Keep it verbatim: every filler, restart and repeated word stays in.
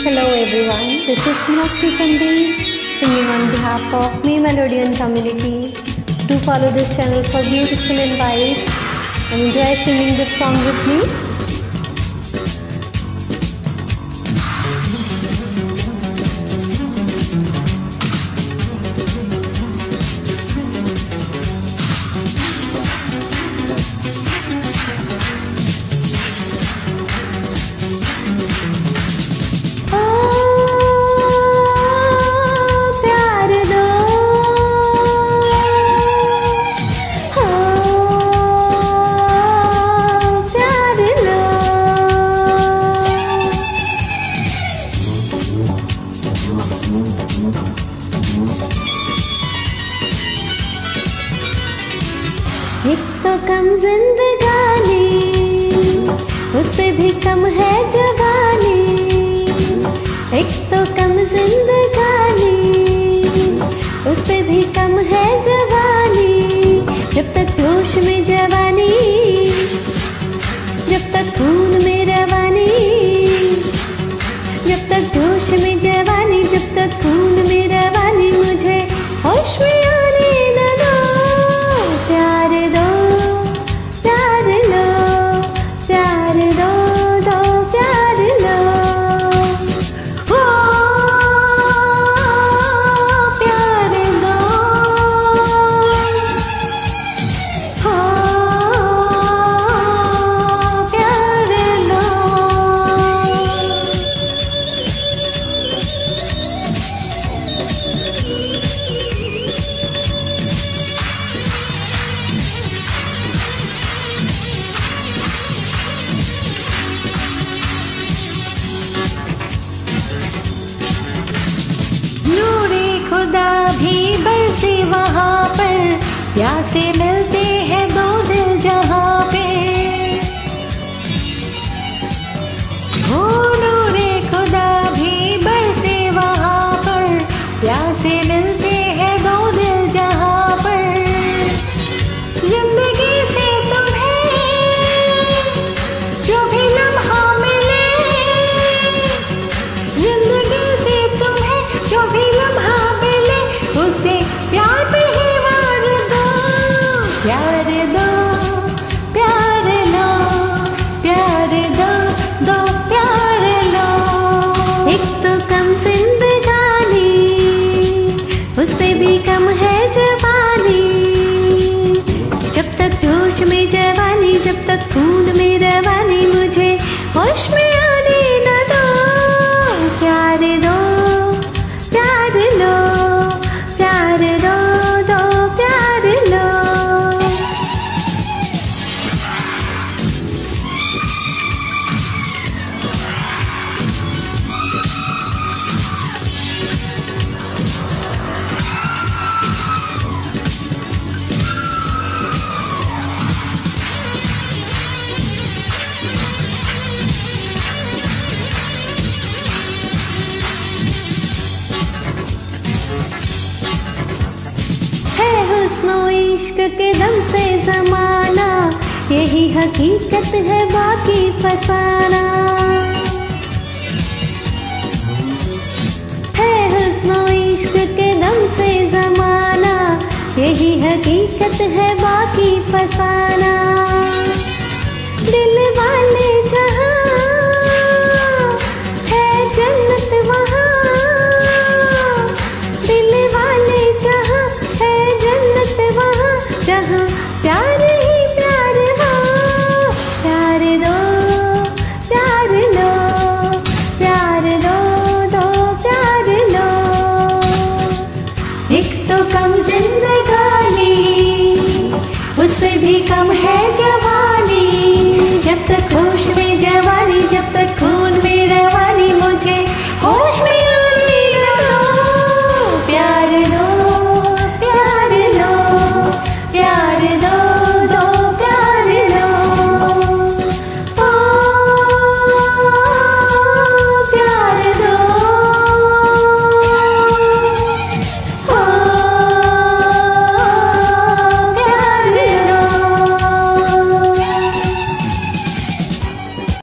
Hello everyone, this is Meenakshi Sandeep singing on behalf of Me Melodian community. Do follow this channel for beautiful invites and enjoy singing this song with me. एक तो कम जिंदगानी, उस पे भी कम है जवानी। एक तो कम जिंदगानी, उस पे भी कम है जवानी। जब तक जोश में जवानी, जब तक खून में रवानी, जब तक जोश में जवानी, जब तक खून में रवानी। मुझे होश में खुदा भी बरसे वहाँ पर, प्यासे मिलते हैं दो दिल जहाँ पे। हो नूरे खुदा भी बरसे वहाँ पर, प्यासे मिलते हैं दो दिल जहाँ पर। जिंदगी से तुम्हें जो भी लम्हा मिले, जिंदगी से तुम्हें जो भी लम्हा उसे प्यार पे ही मार दो। प्यार दो, प्यार लो, प्यार दो, दो प्यार लो। एक तो कम जिंदगानी, उस पे भी कम है जवानी। जब तक जोश में जवानी, जब तक खून में रवानी। मुझे होश में आने न दो। प्यार दो, प्यार लो, इश्क के दम से जमाना, यही हकीकत है बाकी फसाना। है हुस्न इश्क के दम से जमाना, यही हकीकत है बाकी फसाना। दिल वाले